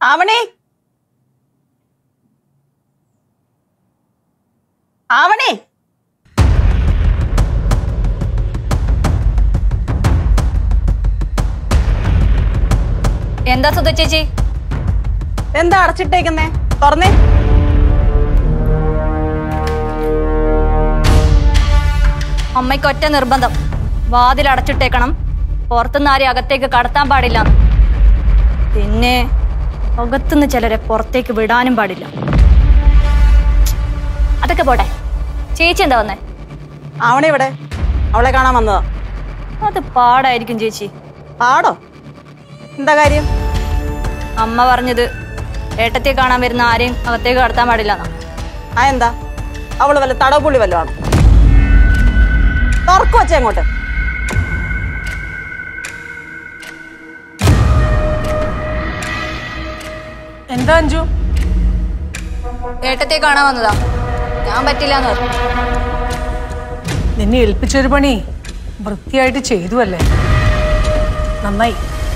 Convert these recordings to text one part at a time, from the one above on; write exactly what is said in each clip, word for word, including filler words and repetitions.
ആവണേ ആവണേ എന്താ സുധ ചേച്ചി? എന്താ അടച്ചിട്ടേക്കുന്നേ? തുറന്നേ. അമ്മയ്ക്ക് ഒറ്റ നിർബന്ധം, വാതിൽ അടച്ചിട്ടേക്കണം, പുറത്തുനിന്ന് ആരെയും അകത്തേക്ക് കടത്താൻ പാടില്ല. പിന്നെ അകത്തുനിന്ന് ചിലരെ പുറത്തേക്ക് വിടാനും പാടില്ല. അതൊക്കെ പോട്ടെ, ചേച്ചി എന്താ വന്നേ? ആവണേ ഇവിടെ, അവളെ കാണാൻ വന്നതാ. അത് പാടായിരിക്കും ചേച്ചി. പാടോ? എന്താ കാര്യം? അമ്മ പറഞ്ഞത് ഏട്ടത്തെ കാണാൻ വരുന്ന ആരെയും അകത്തേക്ക് കടത്താൻ പാടില്ല. ആ എന്താ, അവള് വല്ല തടവുപുള്ളി വല്ലോ ആണോ? തുറക്കു വച്ചേ അങ്ങോട്ട്. എന്താ അഞ്ജു? ഏട്ടത്തെ കാണാൻ വന്നതാ, ഞാൻ പറ്റില്ലാന്ന് പറഞ്ഞു. നിന്നെ ഏൽപ്പിച്ചൊരു പണി വൃത്തിയായിട്ട് ചെയ്തു അല്ലേ? നന്നായി.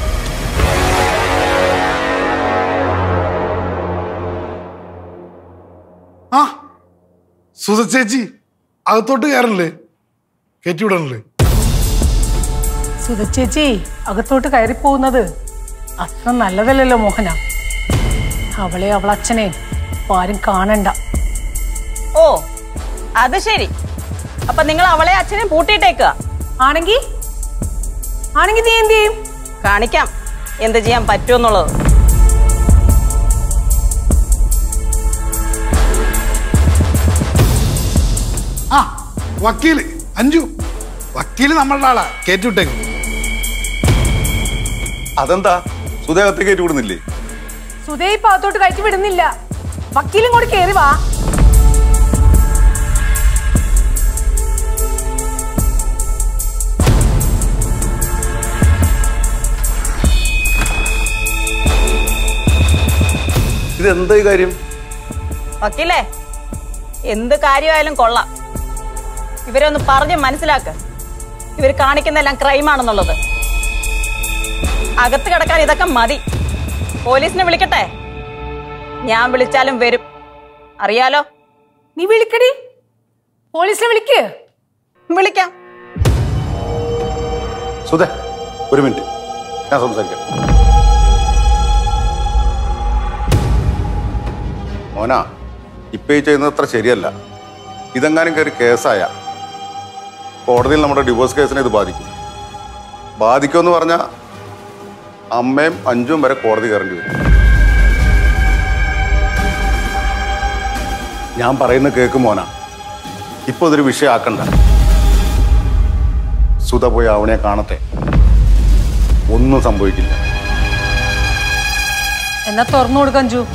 ആ സുധ ചേച്ചി അകത്തോട്ട് കയറല്ലേ? കയറ്റിവിടണല്ലേ? സുധ ചേച്ചി അകത്തോട്ട് കയറിപ്പോകുന്നത് അത്ര നല്ലതല്ലല്ലോ മോഹന. അവളെ അവളച്ഛനെ ആരും കാണണ്ട. ഓ അത് ശരി. അപ്പൊ നിങ്ങൾ അവളെ അച്ഛനെ പൂട്ടിയിട്ടേക്കുക ആണെങ്കി ആണെങ്കി നീ എന്ത് ചെയ്യും? കാണിക്കാം എന്ത് ചെയ്യാൻ പറ്റുമെന്നുള്ളത്. ആ വക്കീല് അഞ്ജു, വക്കീല് നമ്മളുടെ ആളാ, കയറ്റിവിട്ടേക്കും. അതെന്താ സുധേഹത്തെ കയറ്റി വിടുന്നില്ലേ? സുധേ ഇപ്പൊ അകത്തോട്ട് കയറ്റി വിടുന്നില്ല. വക്കീലും കൂടി കയറി വാ. ഇതെന്താ ഈ കാര്യം? വക്കീലേ, എന്ത് കാര്യമായാലും കൊള്ളാം. ഇവരെ ഒന്ന് പറഞ്ഞ് മനസ്സിലാക്ക. ഇവർ കാണിക്കുന്നെല്ലാം ക്രൈമാണെന്നുള്ളത്. അകത്ത് കിടക്കാൻ ഇതൊക്കെ മതി. പോലീസിനെ വിളിക്കട്ടെ? ഞാൻ വിളിച്ചാലും വരും, അറിയാലോ. നീ വിളിക്കടി, പോലീസിനെ വിളിക്ക്. വിളിക്കാം. സുധേ ഒരു മിനിറ്റ്, ഞാൻ സംസാരിക്കാം. മോനാ, ഇപ്പൊ ഈ ചെയ്യുന്നത് അത്ര ശരിയല്ല. ഇതെങ്ങാനും കയറി കേസായ കോടതിയിൽ നമ്മുടെ ഡിവോഴ്സ് കേസിനെ ഇത് ബാധിക്കും. ബാധിക്കുമെന്ന് പറഞ്ഞാൽ അമ്മയും അഞ്ചും വരെ കോടതി കയറേണ്ടി വരും. ഞാൻ പറയുന്നത് കേൾക്കും മോനാ, ഇപ്പൊ ഇതൊരു വിഷയമാക്കണ്ട. സുധ പോയി അവനെ കാണട്ടെ, ഒന്നും സംഭവിക്കില്ല. എന്നാ തുറന്നു കൊടുക്കാൻ അഞ്ജു.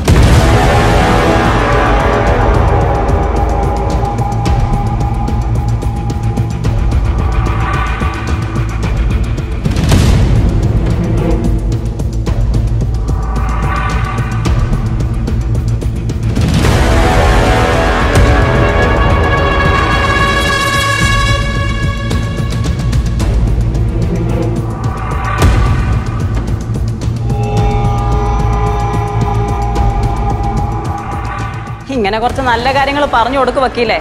ഇങ്ങനെ കുറച്ച് നല്ല കാര്യങ്ങൾ പറഞ്ഞു കൊടുക്ക് വക്കീലേ.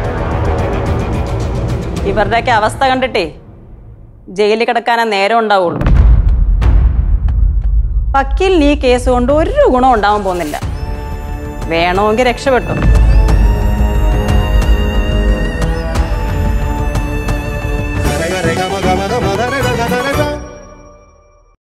ഇവരുടെയൊക്കെ അവസ്ഥ കണ്ടിട്ടേ ജയിലിൽ കിടക്കാനേ നേരം ഉണ്ടാവുള്ളൂ. വക്കീലിന് ഈ കേസ് കൊണ്ട് ഒരു ഗുണം ഉണ്ടാവാൻ പോകുന്നില്ല. വേണമെങ്കിൽ രക്ഷപ്പെട്ടു.